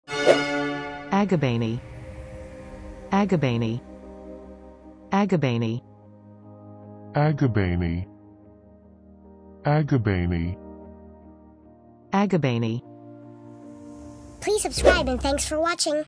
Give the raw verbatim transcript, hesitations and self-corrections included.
Agabanee. Agabanee. Agabanee. agabanee, agabanee. Agabanee. Please subscribe and thanks for watching.